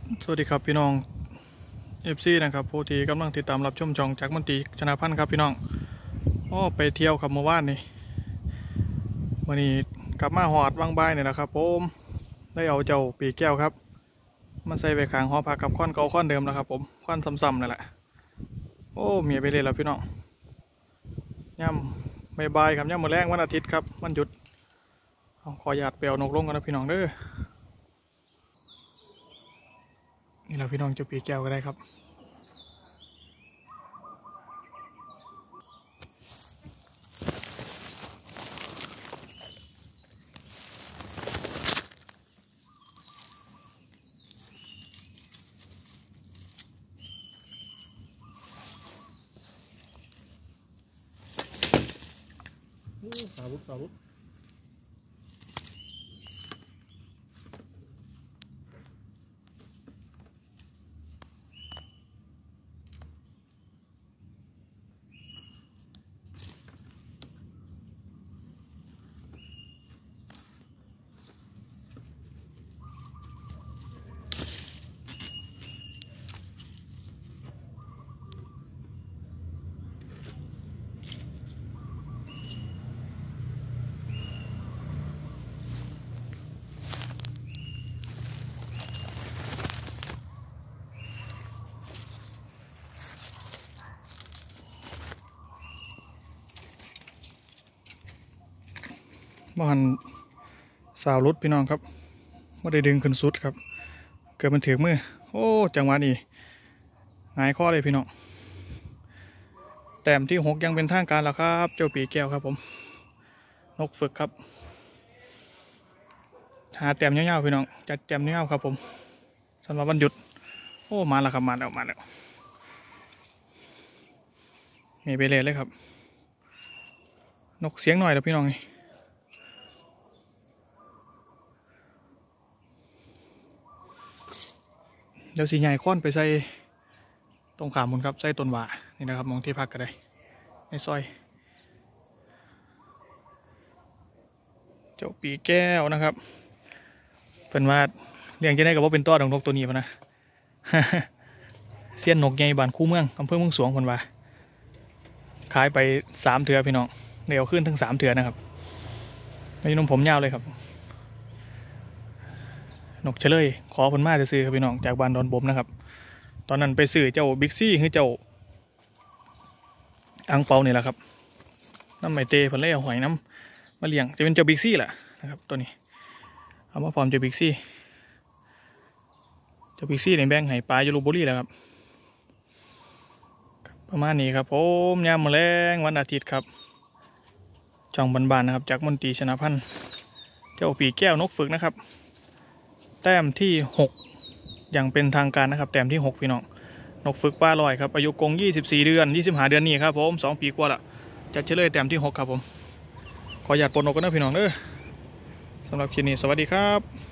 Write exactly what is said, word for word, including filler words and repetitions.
สวัสดีครับพี่น้องเอฟซีนะครับผู้ที่กำลังติดตามรับชมช่องจากมนตรีชนะพันธ์ครับพี่น้องอ๋อไปเที่ยวครับเมื่อวานนี่วันนี้กลับมาหอดบางใบเนี่ยนะครับผมได้เอาเจ้าปีแก้วครับมาใส่ไปขางหอพักกับค้อนเก่าค้อนเดิมนะครับผมค้อนซ้ำๆนั่นแหละโอ้เมียไปเลยแล้วพี่น้องย่ำบายบายครับย่ำมื้อแรงวันอาทิตย์ครับวันหยุดขอหยาดเปลวนกลงกันนะพี่น้องเด้อนี่เราพี่น้องเจ้าปีแก้วก็ได้ครับสาวุธสาวุธบ้านสาวรุดพี่น้องครับไม่ได้ดึงขึ้นสุดครับเกิดมันถือมือโอ้จังหวะนี้หายข้อเลยพี่น้องแต้มที่หกยังเป็นทางการแล้วครับเจ้าปีแก้วครับผมนกฝึกครับหาแต้มยาวๆพี่น้องจัดแต้มยาวๆครับผมสำหรับวันหยุดโอ้มาแล้วครับมาแล้วมาแล้วมีไปเลยเลยครับนกเสียงหน่อยแล้วพี่น้องนี่เดี๋ยวสีใหญ่ค้อนไปใส่ตรงขามุนครับใส่ต้นว่านี่นะครับมองที่พักก็ได้ในซอยเจ้าปีแก้วนะครับเป็นว่าเลี้ยงจะได้กับว่าเป็นตัวของนกตัวนี้ปะนะ เสี้ยนนกใหญ่บ้านคู่เมืองอำเภอเมืองสวงคนว่าขายไปสามเถื่อพี่น้องเดี๋ยวขึ้นทั้งสามเถื่อนะครับในนมผมยาวเลยครับนกเฉลยขอผลมาจะซื้อครับพี่น้องจากบ้านดอนบมนะครับตอนนั้นไปซื้อเจ้าบิ๊กซี่คือเจ้าอังเปานี่แหละครับน้ำไหมเตผลเล่หอยน้ำมาเลี้ยงจะเป็นเจ้าบิ๊กซี่แหละนะครับตัวนี้เอามาพร้อมเจ้าบิ๊กซี่เจ้าบิ๊กซี่ในแบงค์ไห่ปลายูโรบุรีแหละครับประมาณนี้ครับผมยามมื้อแลงวันอาทิตย์ครับช่องบานๆนะครับจากมนตรีชนะพันธ์เจ้าปีแก้วนกฝึกนะครับแต้มที่หกอย่างเป็นทางการนะครับแต้มที่หกพี่น้องนกฝึกป้าลอยครับอายุกงยี่สิบสี่เดือนยี่สิบห้าเดือนนี้ครับผมสองปีกว่าละจะเฉลยแต้มที่หกครับผมขอหยาดปนนกกันนะพี่น้องเด้อสำหรับคลิปนี้สวัสดีครับ